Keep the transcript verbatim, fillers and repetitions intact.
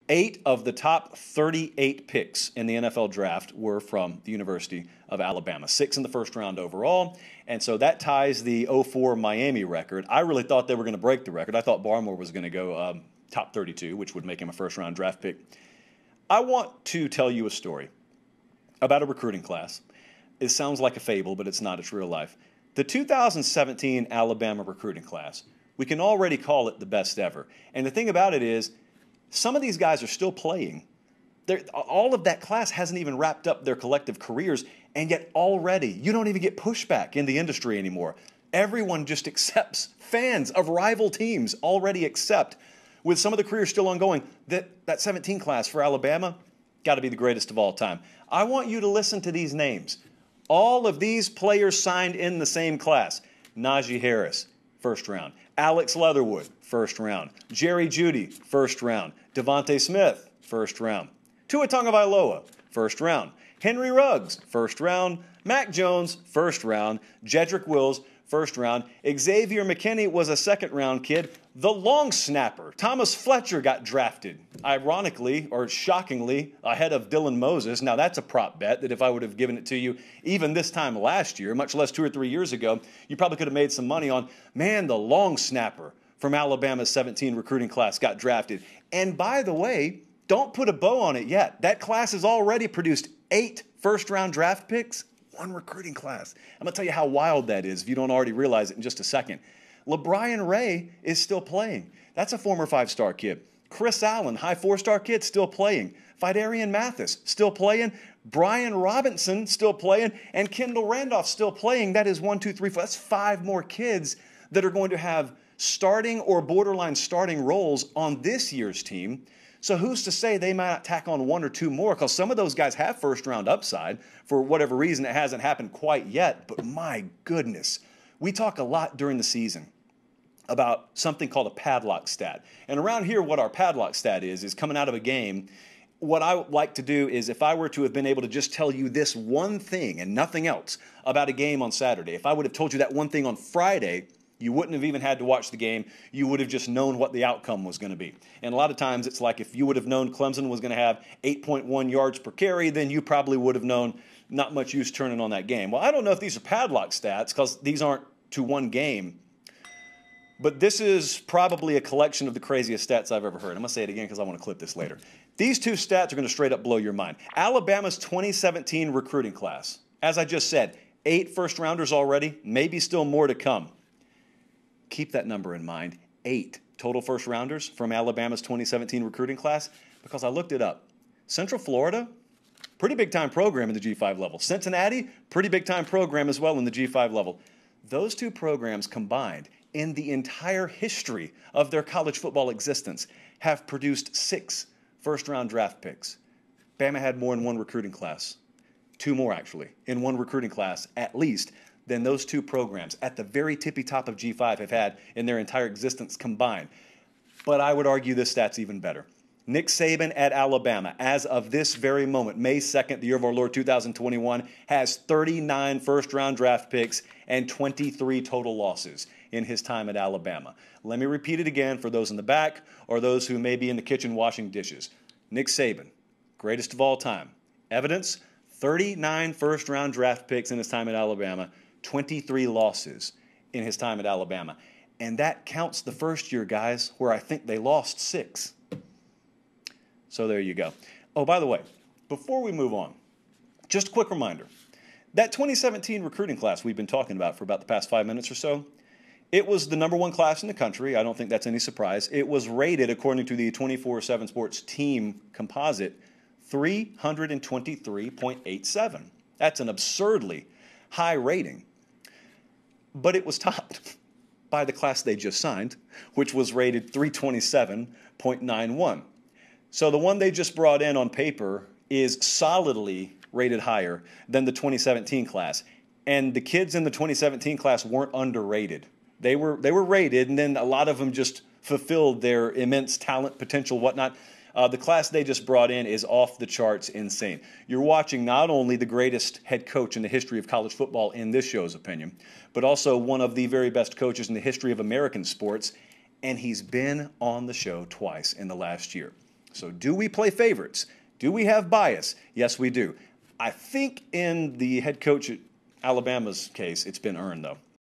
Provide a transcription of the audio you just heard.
Eight of the top thirty-eight picks in the N F L draft were from the University of Alabama. Six in the first round overall. And so that ties the oh four Miami record. I really thought they were going to break the record. I thought Barmore was going to go um, top thirty-two, which would make him a first-round draft pick. I want to tell you a story about a recruiting class. It sounds like a fable, but it's not. It's real life. The two thousand seventeen Alabama recruiting class, we can already call it the best ever. And the thing about it is, some of these guys are still playing. They're, all of that class hasn't even wrapped up their collective careers, and yet already you don't even get pushback in the industry anymore. Everyone just accepts. Fans of rival teams already accept, with some of the careers still ongoing, that that seventeen class for Alabama got to be the greatest of all time. I want you to listen to these names. All of these players signed in the same class. Najee Harris, first round. Alex Leatherwood, first round. Jerry Jeudy, first round. Devontae Smith, first round. Tua Tagovailoa, first round. Henry Ruggs, first round. Mac Jones, first round. Jedrick Wills, first round. Xavier McKinney was a second-round kid. The long snapper, Thomas Fletcher, got drafted, ironically or shockingly, ahead of Dylan Moses. Now, that's a prop bet that if I would have given it to you even this time last year, much less two or three years ago, you probably could have made some money on, man, the long snapper from Alabama's seventeen recruiting class got drafted. And by the way, don't put a bow on it yet. That class has already produced eight first-round draft picks, one recruiting class. I'm going to tell you how wild that is if you don't already realize it in just a second. LeBrian Ray is still playing. That's a former five-star kid. Chris Allen, high four-star kid, still playing. Fidarian Mathis, still playing. Brian Robinson, still playing. And Kendall Randolph, still playing. That is one, two, three, four. That's five more kids that are going to have starting or borderline starting roles on this year's team. So who's to say they might not tack on one or two more? Because some of those guys have first-round upside. For whatever reason, it hasn't happened quite yet. But my goodness, we talk a lot during the season about something called a padlock stat. And around here, what our padlock stat is, is coming out of a game. What I like to do is, if I were to have been able to just tell you this one thing and nothing else about a game on Saturday, if I would have told you that one thing on Friday, you wouldn't have even had to watch the game. You would have just known what the outcome was going to be. And a lot of times it's like if you would have known Clemson was going to have eight point one yards per carry, then you probably would have known not much use turning on that game. Well, I don't know if these are padlock stats because these aren't to one game. But this is probably a collection of the craziest stats I've ever heard. I'm going to say it again because I want to clip this later. These two stats are going to straight up blow your mind. Alabama's twenty seventeen recruiting class. As I just said, eight first-rounders already, maybe still more to come. Keep that number in mind. Eight total first-rounders from Alabama's twenty seventeen recruiting class, because I looked it up. Central Florida, pretty big-time program in the G five level. Cincinnati, pretty big-time program as well in the G five level. Those two programs combined in the entire history of their college football existence have produced six first-round draft picks. Bama had more in one recruiting class. Two more, actually, in one recruiting class, at least, than those two programs at the very tippy top of G five have had in their entire existence combined. But I would argue this stat's even better. Nick Saban at Alabama, as of this very moment, May second, the year of our Lord two thousand twenty-one, has thirty-nine first-round draft picks and twenty-three total losses in his time at Alabama. Let me repeat it again for those in the back or those who may be in the kitchen washing dishes. Nick Saban, greatest of all time. Evidence, thirty-nine first-round draft picks in his time at Alabama, twenty-three losses in his time at Alabama. And that counts the first year, guys, where I think they lost six. So there you go. Oh, by the way, before we move on, just a quick reminder. That twenty seventeen recruiting class we've been talking about for about the past five minutes or so, it was the number one class in the country. I don't think that's any surprise. It was rated, according to the twenty-four seven Sports team composite, three hundred twenty-three point eight seven. That's an absurdly high rating. But it was topped by the class they just signed, which was rated three twenty-seven point nine one. So the one they just brought in on paper is solidly rated higher than the twenty seventeen class. And the kids in the twenty seventeen class weren't underrated. They were they were rated, and then a lot of them just fulfilled their immense talent, potential, whatnot. Uh, the class they just brought in is off the charts insane. You're watching not only the greatest head coach in the history of college football, in this show's opinion, but also one of the very best coaches in the history of American sports, and he's been on the show twice in the last year. So do we play favorites? Do we have bias? Yes, we do. I think in the head coach at Alabama's case, it's been earned, though.